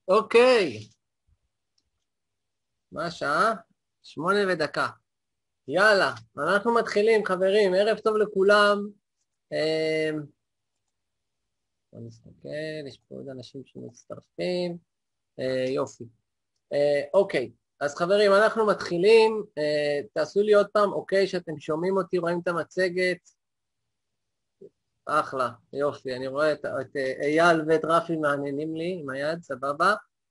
אוקיי, מה השעה? 8:01. יאללה, אנחנו מתחילים, חברים, ערב טוב לכולם. בוא נסתכל, יש פה עוד אנשים שמצטרפים. יופי. אוקיי, אז חברים, אנחנו מתחילים. תעשו לי עוד פעם, אוקיי, שאתם שומעים אותי, רואים את המצגת. אחלה, יופי, אני רואה את אייל ואת רפי מעניינים לי עם היד, סבבה.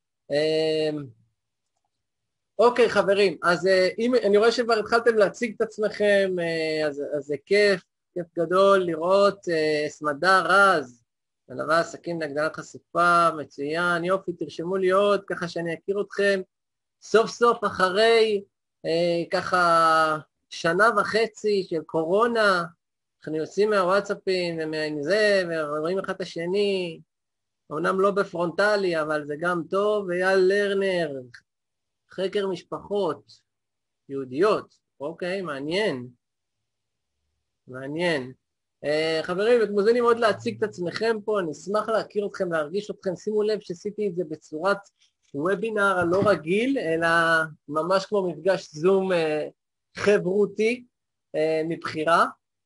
אוקיי, חברים, אז אם אני רואה שכבר התחלתם להציג את עצמכם, אז זה כיף גדול לראות. סמדר רז, מלווה עסקים להגדלת חשיפה, מצוין, יופי, תרשמו לי עוד ככה שאני אכיר אתכם. סוף סוף אחרי ככה 1.5 של קורונה, אנחנו יוצאים מהוואטסאפים ומזה, ורואים אחד את השני, אמנם לא בפרונטלי, אבל זה גם טוב. אייל לרנר, חקר משפחות יהודיות, אוקיי, מעניין. מעניין. חברים, אתם מוזמנים מאוד להציג את עצמכם פה, אני אשמח להכיר אתכם, להרגיש אתכם. שימו לב שעשיתי את זה בצורת וובינר הלא רגיל, אלא ממש כמו מפגש זום חברותי מבחירה.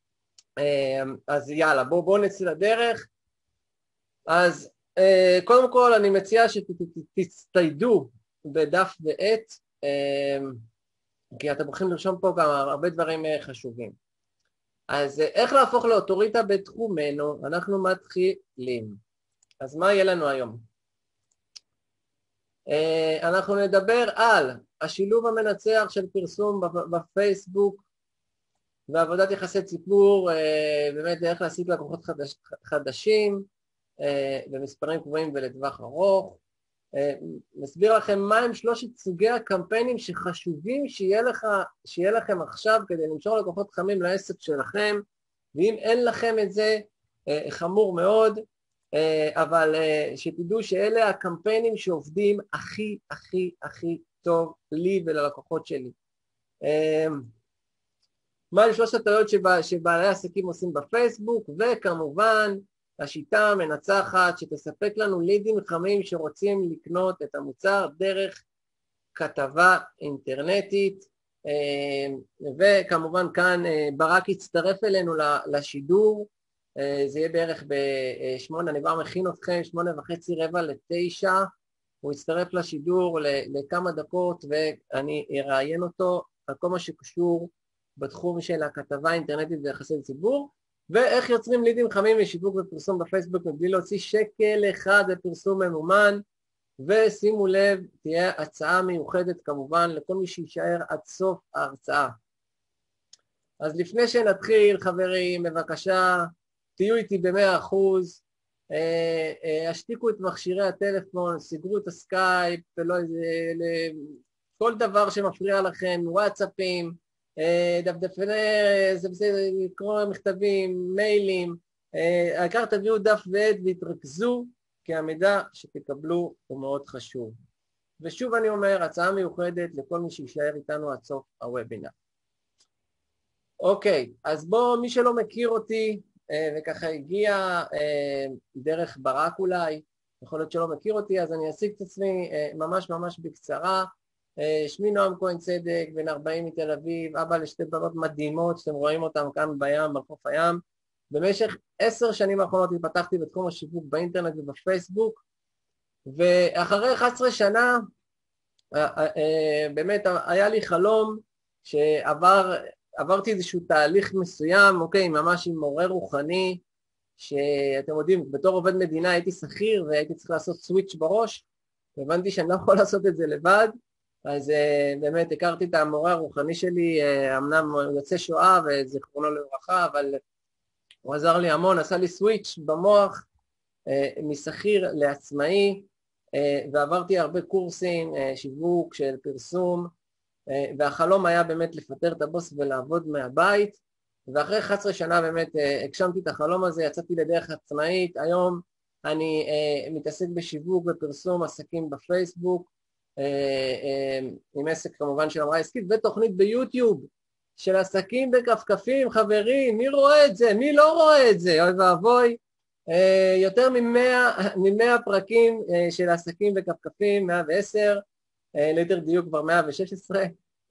אז יאללה, בואו נצא לדרך. אז קודם כל אני מציע שתצטיידו בדף ועט, כי אתם יכולים לרשום פה גם הרבה דברים חשובים. אז איך להפוך לאוטוריטה בתחומנו? אנחנו מתחילים. אז מה יהיה לנו היום? אנחנו נדבר על השילוב המנצח של פרסום בפייסבוק ועבודת יחסי ציבור, באמת איך להשיג לקוחות חדשים במספרים קבועים ולטווח ארוך. נסביר לכם מהם 3 סוגי הקמפיינים שחשובים שיהיה לכם עכשיו כדי למשוך לקוחות חמים לעסק שלכם, ואם אין לכם את זה, חמור מאוד, אבל שתדעו שאלה הקמפיינים שעובדים הכי הכי הכי טוב לי וללקוחות שלי. מה 3 הטעויות שבעלי עסקים עושים בפייסבוק, וכמובן השיטה המנצחת שתספק לנו לידים חמים שרוצים לקנות את המוצר דרך כתבה אינטרנטית. וכמובן כאן ברק יצטרף אלינו לשידור, זה יהיה בערך ב8, אני כבר מכין אתכם, 8:45, 9, הוא יצטרף לשידור לכמה דקות ואני אראיין אותו על כל מה שקשור בתחום של הכתבה האינטרנטית ויחסי ציבור, ואיך יוצרים לידים חמים לשיווק ופרסום בפייסבוק מבלי להוציא שקל אחד בפרסום ממומן. ושימו לב, תהיה הצעה מיוחדת כמובן לכל מי שישאר עד סוף ההרצאה. אז לפני שנתחיל, חברים, בבקשה, תהיו איתי ב100%, השתיקו את מכשירי הטלפון, סגרו את הסקייפ, כל דבר שמפריע לכם, וואטסאפים, דפדפני, זה בסדר, לקרוא מכתבים, מיילים, העיקר תביאו דף ועט והתרכזו, כי המידע שתקבלו הוא מאוד חשוב. ושוב אני אומר, הצעה מיוחדת לכל מי שישאר איתנו עד סוף הוובינר. אוקיי, אז בואו, מי שלא מכיר אותי, וככה הגיע דרך ברק אולי, יכול להיות שלא מכיר אותי, אז אני אציג את עצמי ממש בקצרה. שמי נועם כהן צדק, בן 40 מתל אביב, אבא לשתי בנות מדהימות, שאתם רואים אותם כאן בים, בחוף הים. במשך 10 שנים האחרונות התפתחתי בתחום השיווק באינטרנט ובפייסבוק, ואחרי 11 שנה, באמת היה לי חלום שעברתי איזשהו תהליך מסוים, אוקיי, ממש עם מורה רוחני, שאתם יודעים, בתור עובד מדינה הייתי שכיר והייתי צריך לעשות סוויץ' בראש, והבנתי שאני לא יכול לעשות את זה לבד, אז באמת הכרתי את המורה הרוחני שלי, אמנם הוא יוצא שואה וזיכרונו לברכה, אבל הוא עזר לי המון, עשה לי סוויץ' במוח משכיר לעצמאי, ועברתי הרבה קורסים, שיווק של פרסום, והחלום היה באמת לפטר את הבוס ולעבוד מהבית, ואחרי 11 שנה באמת הגשמתי את החלום הזה, יצאתי לדרך עצמאית. היום אני מתעסק בשיווק ופרסום עסקים בפייסבוק, עם עסק כמובן של המראה עסקית, ותוכנית ביוטיוב של עסקים בכפכפים. חברים, מי רואה את זה? מי לא רואה את זה? אוי ואבוי. יותר מ-100 פרקים של עסקים וכפכפים, 110, ליתר דיוק כבר 116.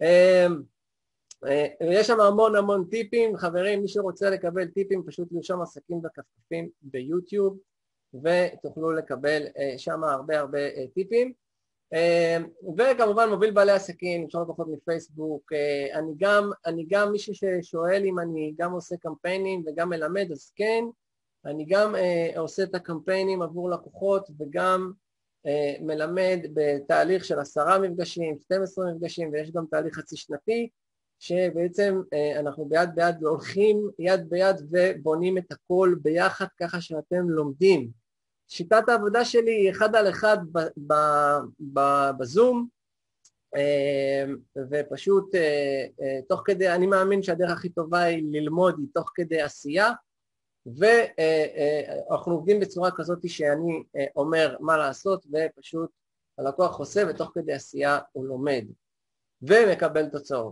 יש שם המון טיפים, חברים, מי שרוצה לקבל טיפים פשוט לרשום עסקים וכפכפים ביוטיוב, ותוכלו לקבל שם הרבה טיפים. וכמובן מוביל בעלי עסקים, אפשר לקוחות מפייסבוק. אני גם מישהו ששואל אם אני גם עושה קמפיינים וגם מלמד, אז כן, אני גם עושה את הקמפיינים עבור לקוחות וגם מלמד בתהליך של 10 מפגשים, 12 מפגשים, ויש גם תהליך חצי שנתי, שבעצם אנחנו ביד ביד הולכים יד ביד ובונים את הכל ביחד ככה שאתם לומדים. שיטת העבודה שלי היא 1 על 1 בזום, ופשוט תוך כדי, אני מאמין שהדרך הכי טובה היא ללמוד, היא תוך כדי עשייה, ואנחנו עובדים בצורה כזאת שאני אומר מה לעשות, ופשוט הלקוח עושה ותוך כדי עשייה הוא לומד ומקבל תוצאות.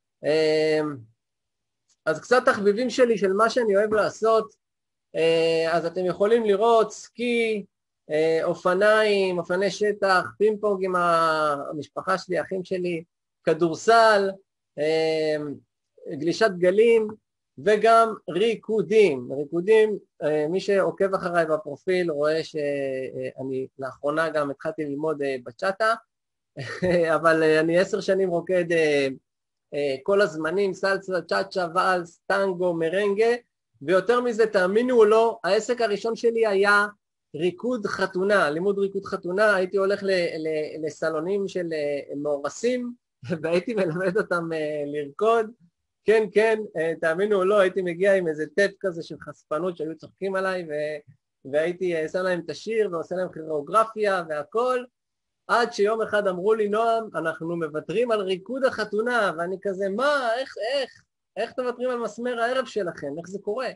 אז קצת תחביבים שלי של מה שאני אוהב לעשות, אז אתם יכולים לראות סקי, אופניים, אופני שטח, פינג פונג עם המשפחה שלי, האחים שלי, כדורסל, גלישת גלים, וגם ריקודים. מי שעוקב אחריי בפרופיל רואה שאני לאחרונה גם התחלתי ללמוד בצ'אטה, אבל אני 10 שנים רוקד כל הזמנים, סלסה, צ'אצ'ה, ואלס, טנגו, מרנגה, ויותר מזה, תאמינו או לא, העסק הראשון שלי היה ריקוד חתונה, לימוד ריקוד חתונה. הייתי הולך לסלונים של מאורסים, והייתי מלמד אותם לרקוד. כן, תאמינו או לא, הייתי מגיע עם איזה טאפ כזה של חשפנות שהיו צוחקים עליי, והייתי שם להם את השיר ועושה להם כוריאוגרפיה והכל, עד שיום אחד אמרו לי, נועם, אנחנו מוותרים על ריקוד החתונה, ואני כזה, מה, איך אתם מוותרים על מסמר הערב שלכם? איך זה קורה?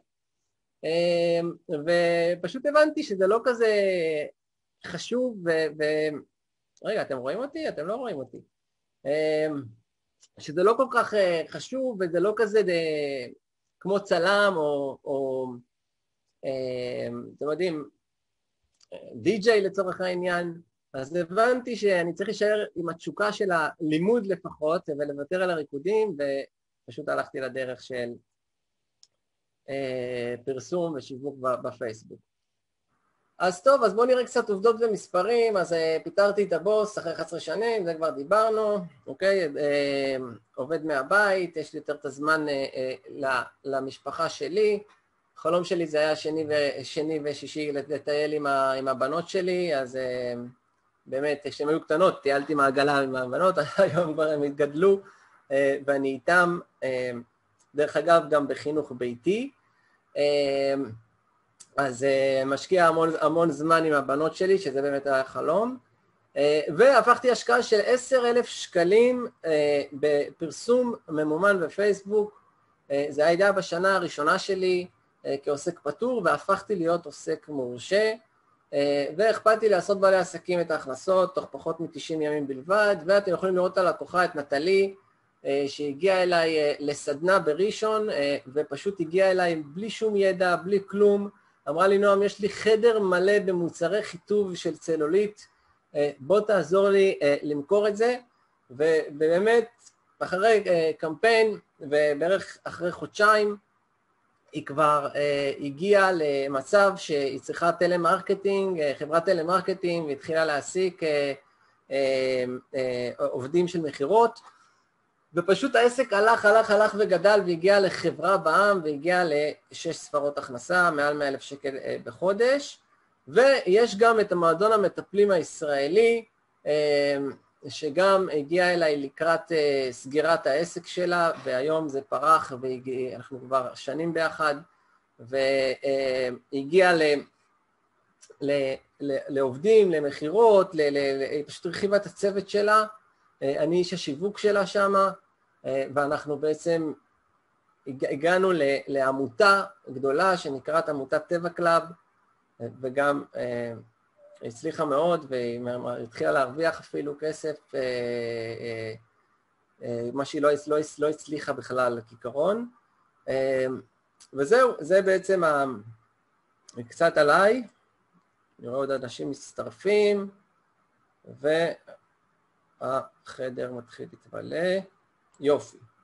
ופשוט הבנתי שזה לא כזה חשוב, רגע, אתם רואים אותי? אתם לא רואים אותי. שזה לא כל כך חשוב, וזה לא כזה כמו צלם, או אתם יודעים, די-ג'יי לצורך העניין. אז הבנתי שאני צריך להישאר עם התשוקה של הלימוד לפחות, ולוותר על הריקודים, ופשוט הלכתי לדרך של פרסום ושיווק בפייסבוק. אז טוב, אז בואו נראה קצת עובדות ומספרים. אז פיטרתי את הבוס אחרי 11 שנים, זה כבר דיברנו, אוקיי? עובד מהבית, יש לי יותר את הזמן למשפחה שלי. החלום שלי זה היה שני ושישי לטייל עם הבנות שלי, אז באמת, כשהן היו קטנות, טיילתי מעגלה עם הבנות, היום כבר הם התגדלו, ואני איתם, דרך אגב, גם בחינוך ביתי, אז משקיע המון זמן עם הבנות שלי, שזה באמת היה חלום, והפכתי השקעה של 10,000 שקלים בפרסום ממומן בפייסבוק. זה היה בשנה הראשונה שלי כעוסק פטור, והפכתי להיות עוסק מורשה, והכפלתי לעשות בעלי עסקים את ההכנסות תוך פחות מ-90 ימים בלבד. ואתם יכולים לראות על לקוחה את נטלי, שהגיעה אליי לסדנה בראשון, ופשוט הגיעה אליי בלי שום ידע, בלי כלום. אמרה לי, נועם, יש לי חדר מלא במוצרי חיטוב של צלולית, בוא תעזור לי למכור את זה. ובאמת, אחרי קמפיין, ובערך אחרי חודשיים, היא כבר הגיעה למצב שהיא צריכה טלמרקטינג, חברת טלמרקטינג, והתחילה להעסיק עובדים של מחירות, ופשוט העסק הלך וגדל, והגיע לחברה בעם, והגיע ל6 ספרות הכנסה, מעל 100,000 שקל בחודש. ויש גם את המועדון המטפלים הישראלי, שגם הגיע אליי לקראת סגירת העסק שלה, והיום זה פרח, ואנחנו כבר שנים ביחד, והגיע לעובדים, למחירות, פשוט הרחיבה את הצוות שלה, אני איש השיווק שלה שם, ואנחנו בעצם הגענו לעמותה גדולה שנקראת עמותת טבע קלאב, וגם הצליחה מאוד, והיא התחילה להרוויח אפילו כסף, מה שהיא לא הצליחה בכלל כעיקרון. וזהו, זה בעצם קצת עליי, אני רואה עוד אנשים מצטרפים, והחדר מתחיל להתמלא, יופי.